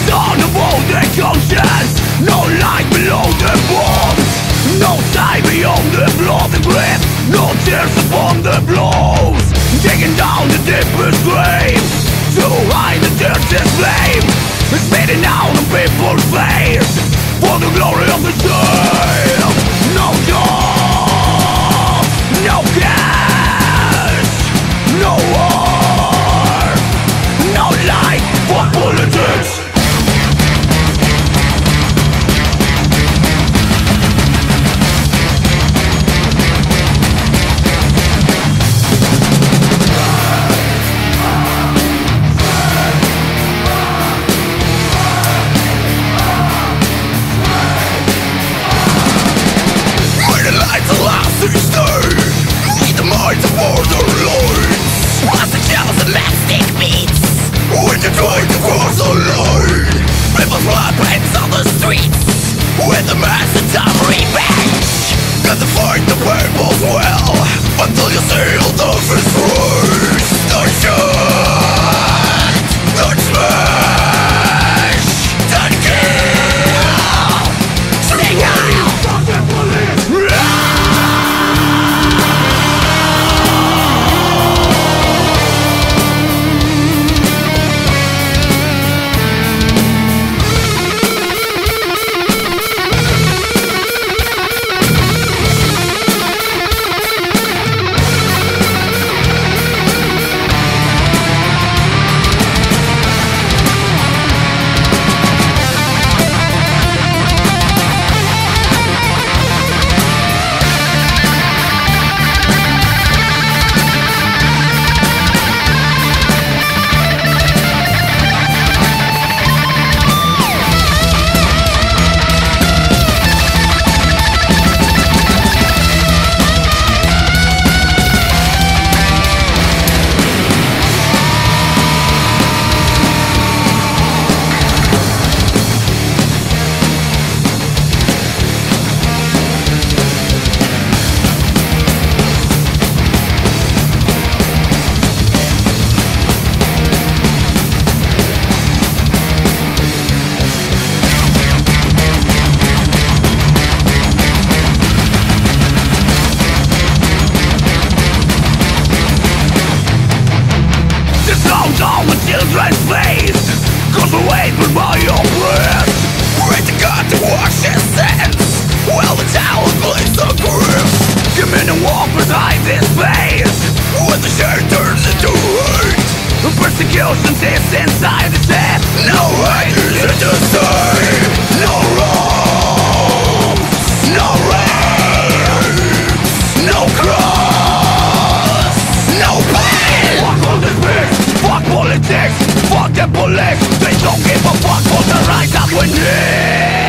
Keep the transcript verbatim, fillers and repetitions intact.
sun above the conscience, no light below the bones, no sight beyond the bloody grave, no tears upon the blows, digging down the deepest grave to hide the dirtiest flame, spitting out on people's face for the glory of the same. No job, no cash, no war, no life for politics. With the minds of borderlines, as the shells and matchstick beats, when you try to cross the line, people's blood rains on the streets, with the massive time revenge, got to fight the people's well, until you seal the first words. Don't shoot, don't smash, don't kill, sing out, fuck the police. Children's face, cause we're waiting by your breath. Pray to God to wash his sins, while the towel bleeds the grip. Come in and walk beside this space, when the shade turns into hate. The persecution is inside the set. No hate is in the same. No wrongs, no rape, no cross, no pain. Fuck all this bitch. Fuck politics, fuck the police. They don't give a fuck for the rights that we need.